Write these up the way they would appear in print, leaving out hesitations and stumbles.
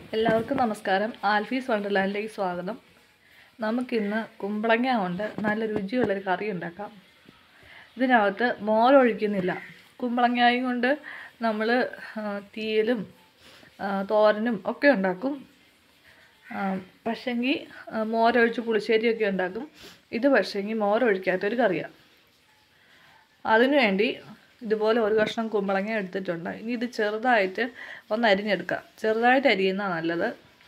എല്ലാവർക്കും നമസ്കാരം. ആൽഫീസ് വണ്ടർലാൻഡിലേക്ക് സ്വാഗതം. നമുക്കിന്ന് കുമ്പളങ്ങ കൊണ്ട് നല്ല രുചിയുള്ളൊരു കറി ഉണ്ടാക്കാം. ഇതിനകത്ത് മോരൊഴിക്കുന്നില്ല. കുമ്പളങ്ങയും കൊണ്ട് നമ്മൾ തീയലും തോരനും ഒക്കെ ഉണ്ടാക്കും. പക്ഷെങ്കിൽ മോരൊഴിച്ച് പുളിശ്ശേരിയൊക്കെ ഉണ്ടാക്കും. ഇത് പക്ഷെങ്കിൽ മോരൊഴിക്കാത്തൊരു കറിയാണ്. അതിനുവേണ്ടി ഇതുപോലെ ഒരു കഷ്ണം കുമ്പളങ്ങ എടുത്തിട്ടുണ്ട്. ഇനി ഇത് ചെറുതായിട്ട് ഒന്ന് അരിഞ്ഞെടുക്കാം. ചെറുതായിട്ട് അരിയുന്നതാണ് നല്ലത്.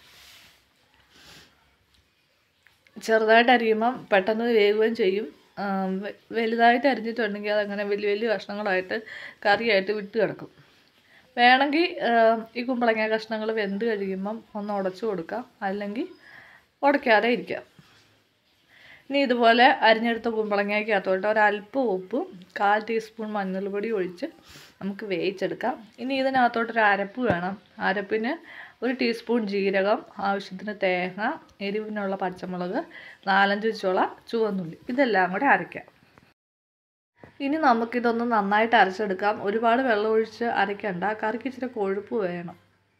ചെറുതായിട്ട് അരിയുമ്പം പെട്ടെന്ന് വേവുകയും ചെയ്യും. വലുതായിട്ട് അരിഞ്ഞിട്ടുണ്ടെങ്കിൽ അതങ്ങനെ വലിയ വലിയ കഷ്ണങ്ങളായിട്ട് കറിയായിട്ട് വിട്ട് കിടക്കും. വേണമെങ്കിൽ ഈ കുമ്പളങ്ങ കഷ്ണങ്ങൾ വെന്ത് കഴിയുമ്പം ഒന്ന് ഉടച്ചു കൊടുക്കാം, അല്ലെങ്കിൽ ഉടയ്ക്കാതെ ഇരിക്കാം. ഇനി ഇതുപോലെ അരിഞ്ഞെടുത്ത കുമ്പളങ്ങയ്ക്കകത്തോട്ട് ഒരല്പം ഉപ്പും 1/4 ടീസ്പൂൺ മഞ്ഞൾപ്പൊടി ഒഴിച്ച് നമുക്ക് വേവിച്ചെടുക്കാം. ഇനി ഇതിനകത്തോട്ടൊരു അരപ്പ് വേണം. അരപ്പിന് 1 ടീസ്പൂൺ ജീരകം, ആവശ്യത്തിന് തേങ്ങ, എരിവിനുള്ള പച്ചമുളക്, 4-5 ചുള ചുവന്നുള്ളി, ഇതെല്ലാം കൂടെ അരയ്ക്കാം. ഇനി നമുക്കിതൊന്ന് നന്നായിട്ട് അരച്ചെടുക്കാം. ഒരുപാട് വെള്ളം ഒഴിച്ച് അരയ്ക്കണ്ട, കറിക്ക് ഇച്ചിരി കൊഴുപ്പ് വേണം.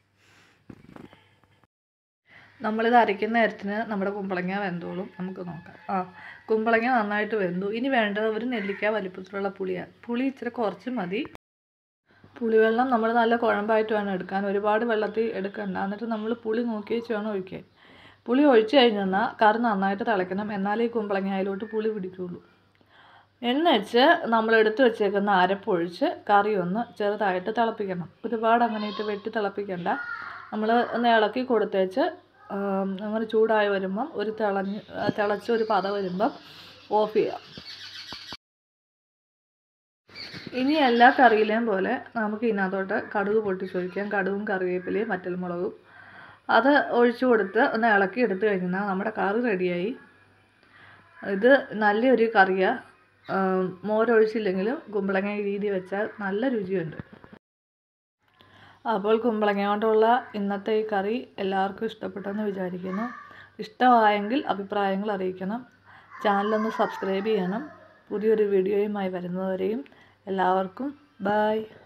നമ്മളിത് അരയ്ക്കുന്ന നേരത്തിന് നമ്മുടെ കുമ്പളങ്ങ വെന്തോളും. നമുക്ക് നോക്കാം. കുമ്പളങ്ങ നന്നായിട്ട് വെന്തു. ഇനി വേണ്ടത് ഒരു നെല്ലിക്ക വലിപ്പത്തിലുള്ള പുളിയാണ്. പുളി ഇച്ചിരി കുറച്ച് മതി. പുളിവെള്ളം നമ്മൾ നല്ല കുഴമ്പായിട്ട് വേണം എടുക്കാൻ. ഒരുപാട് വെള്ളത്തിൽ എടുക്കണ്ട. എന്നിട്ട് നമ്മൾ പുളി നോക്കി വെച്ച് വേണം ഒഴിക്കാൻ. പുളി ഒഴിച്ച് കഴിഞ്ഞാൽ കറി നന്നായിട്ട് തിളയ്ക്കണം. എന്നാലേ ഈ കുമ്പളങ്ങ അതിലോട്ട് പുളി പിടിക്കുകയുള്ളൂ. എന്നുവെച്ച് നമ്മൾ എടുത്ത് വെച്ചേക്കുന്ന അരപ്പൊഴിച്ച് കറി ഒന്ന് ചെറുതായിട്ട് തിളപ്പിക്കണം. ഒരുപാട് അങ്ങനെയിട്ട് വെട്ടി തിളപ്പിക്കണ്ട. നമ്മൾ ഒന്ന് ഇളക്കി കൊടുത്തേച്ച് അങ്ങനെ ചൂടായി വരുമ്പം തിളച്ച് ഒരു പത വരുമ്പം ഓഫ് ചെയ്യാം. ഇനി എല്ലാ കറിയിലെയും പോലെ നമുക്ക് ഇതിനകത്തോട്ട് കടുക് പൊട്ടിച്ചൊഴിക്കാം. കടുകും കറിവേപ്പിലയും വറ്റൽമുളകും അത് ഒഴിച്ചു കൊടുത്ത് ഒന്ന് ഇളക്കി എടുത്തു കഴിഞ്ഞാൽ നമ്മുടെ കറി റെഡിയായി. ഇത് നല്ലൊരു കറിയാണ്. മോരൊഴിച്ചില്ലെങ്കിലും കുമ്പളങ്ങ രീതി വെച്ചാൽ നല്ല രുചിയുണ്ട്. അപ്പോൾ കുമ്പളങ്ങ കൊണ്ടുള്ള ഇന്നത്തെ ഈ കറി എല്ലാവർക്കും ഇഷ്ടപ്പെട്ടെന്ന് വിചാരിക്കുന്നു. ഇഷ്ടമായെങ്കിൽ അഭിപ്രായങ്ങൾ അറിയിക്കണം. ചാനലൊന്ന് സബ്സ്ക്രൈബ് ചെയ്യണം. പുതിയൊരു വീഡിയോയുമായി വരുന്നവരെയും എല്ലാവർക്കും ബൈ.